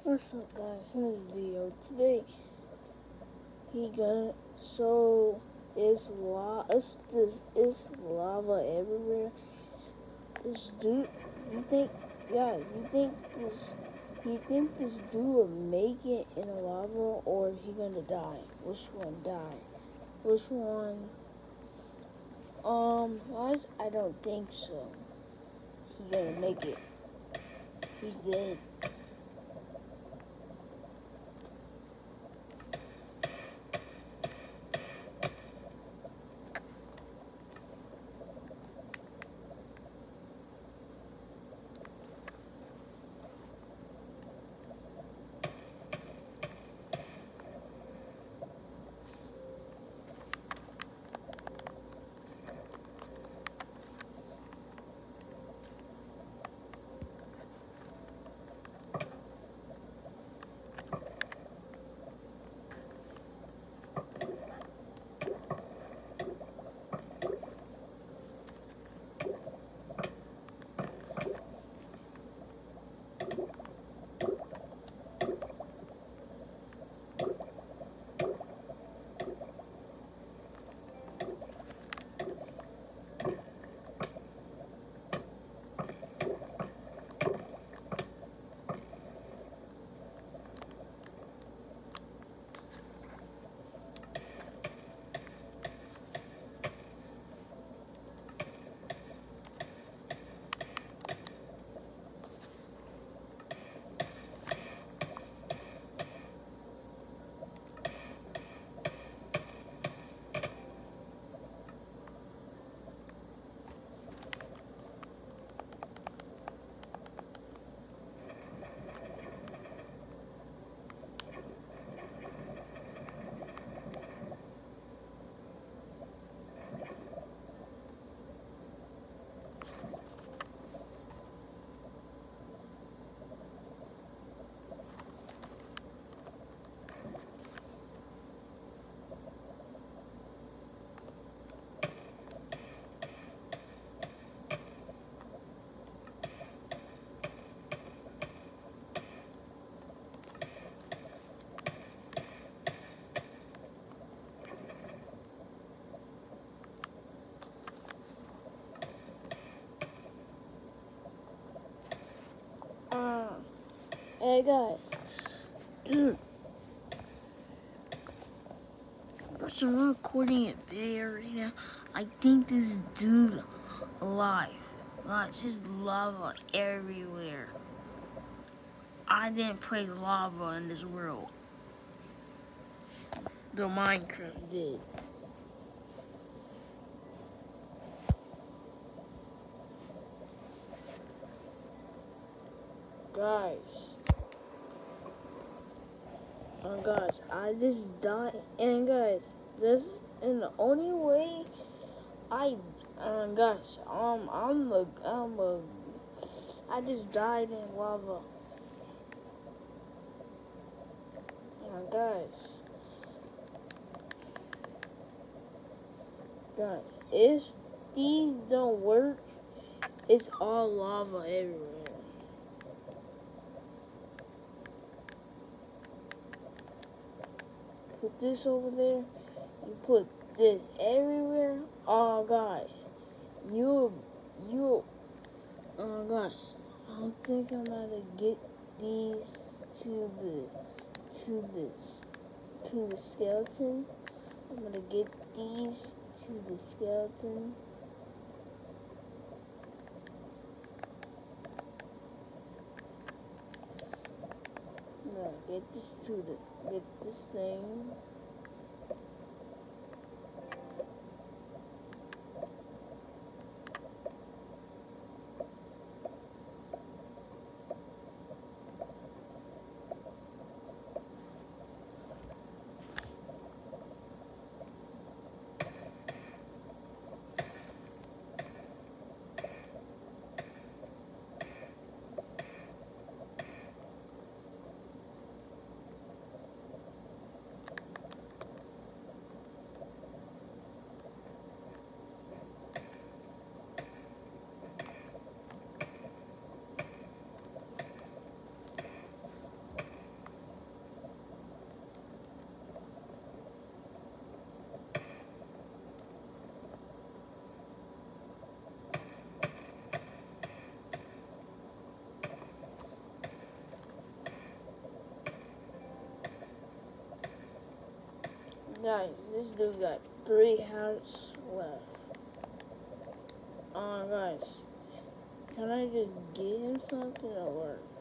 What's up, guys? In this video today, he gonna so is lava everywhere. This dude, you think, yeah, you think this dude will make it in the lava or he gonna die? Which one die? Which one? Guys, I don't think so. He gonna make it. He's dead. Hey guys, dude. So I'm recording a video right now. I think this dude alive. It's just lava everywhere. I didn't play lava in this world. The Minecraft did. Guys, I just died. And guys, this and the only way guys, I just died in lava. Guys, if these don't work, it's all lava everywhere. Put this over there. You put this everywhere. Oh, guys, guys, I think I'm gonna get these to the skeleton. I'm gonna get these to the skeleton. I'm gonna get this thing. Guys, this dude got 3 hearts left. Guys, can I just get him something or what?